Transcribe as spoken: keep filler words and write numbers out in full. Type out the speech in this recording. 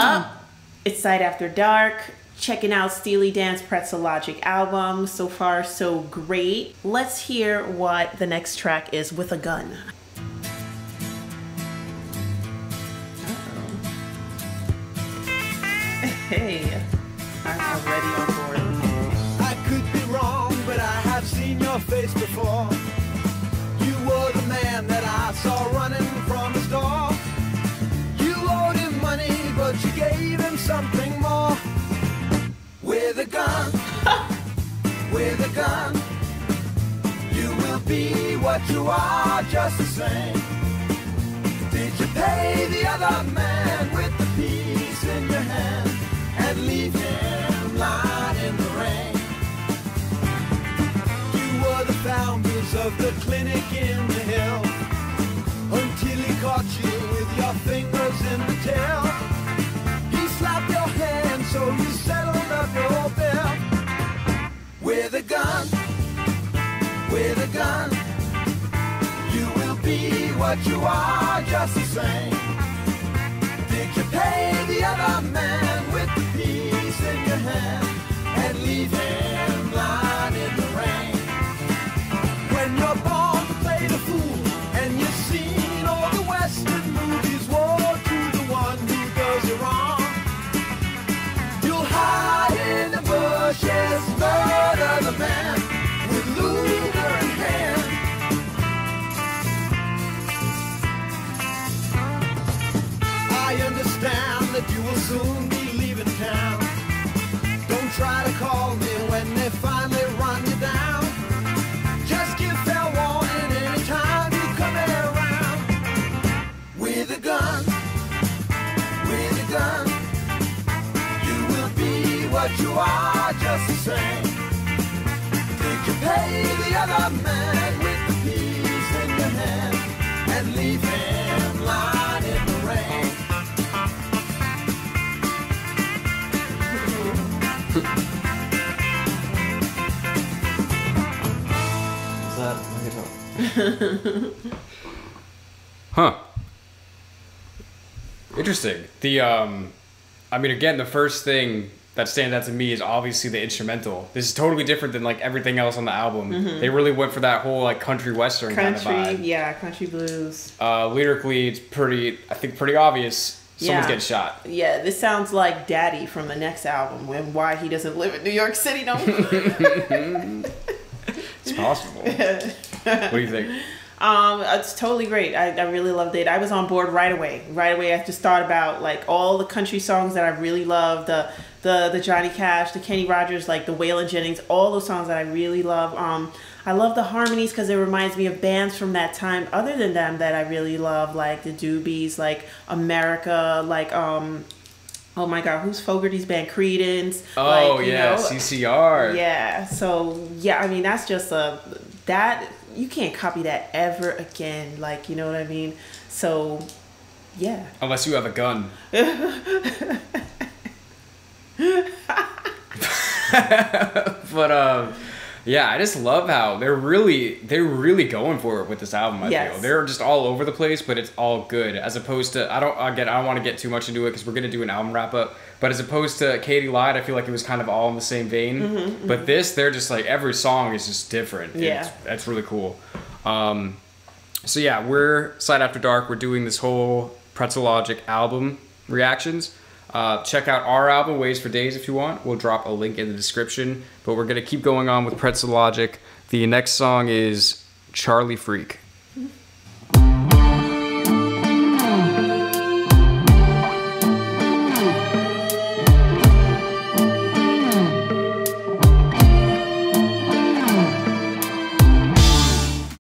up? It's S A D After Dark. Checking out Steely Dan's Pretzel Logic album. So far, so great. Let's hear what the next track is, With a Gun. Uh-oh. Hey, I'm already on board. I could be wrong, but I have seen your face before. You were the man that I saw running from his door. You owed him money, but you gave him something more. With a gun, with a gun, you will be what you are just the same. Did you pay the other man with the piece in your hand and leave him lying in the rain? You were the founders of the clinic in the hill until he caught you with your fingers in the tail. He slapped your hand so you settled up your bill. With a gun, with a gun, you will be what you are just the same. Did you pay the other man with the piece in your hand and leave him lying in the rain? When you're born to play the fool and you've seen all the Western movies, woe to the one who does you wrong. You'll hide in the bushes, murder the man with Luger in hand. I understand that you will soon be leaving town. Don't try to call me when they finally run you down. Just give fair warning anytime you come around. With a gun, with a gun, you will be what you are just the same. Did you pay the other man with the piece in your hand and leave him lying in the rain? Is that Huh. Interesting. The um I mean, again, the first thing that stands out to me is obviously the instrumental. This is totally different than like everything else on the album. Mm-hmm. They really went for that whole like country western Country, kind of vibe. yeah, country blues. Uh, lyrically, it's pretty, I think, pretty obvious. Someone's Yeah. getting shot. Yeah, this sounds like Daddy from the next album, and why he doesn't live in New York City no more. It's possible. What do you think? Um, it's totally great. I, I really loved it. I was on board right away. Right away, I just thought about like all the country songs that I really love. The the the Johnny Cash, the Kenny Rogers, like the Waylon Jennings, all those songs that I really love. Um, I love the harmonies because it reminds me of bands from that time. Other than them, that I really love, like the Doobies, like America, like um. Oh my God, who's Fogerty's band? Creedence. Oh, like, you yeah, know, C C R. Yeah, so, yeah, I mean, that's just a, that, you can't copy that ever again. Like, you know what I mean? So, yeah. Unless you have a gun. But, um... yeah, I just love how they're really they're really going for it with this album. I Yes. feel they're just all over the place, but it's all good. As opposed to I don't again I don't want to get too much into it because we're gonna do an album wrap up. But as opposed to Katie Lied, I feel like it was kind of all in the same vein. Mm-hmm, mm-hmm. But this, they're just like every song is just different. Yeah, it's, that's really cool. Um, so yeah, we're S A D After Dark. We're doing this whole Pretzel Logic album reactions. Uh, check out our album, Ways for Days, if you want. We'll drop a link in the description. But we're going to keep going on with Pretzel Logic. The next song is Charlie Freak.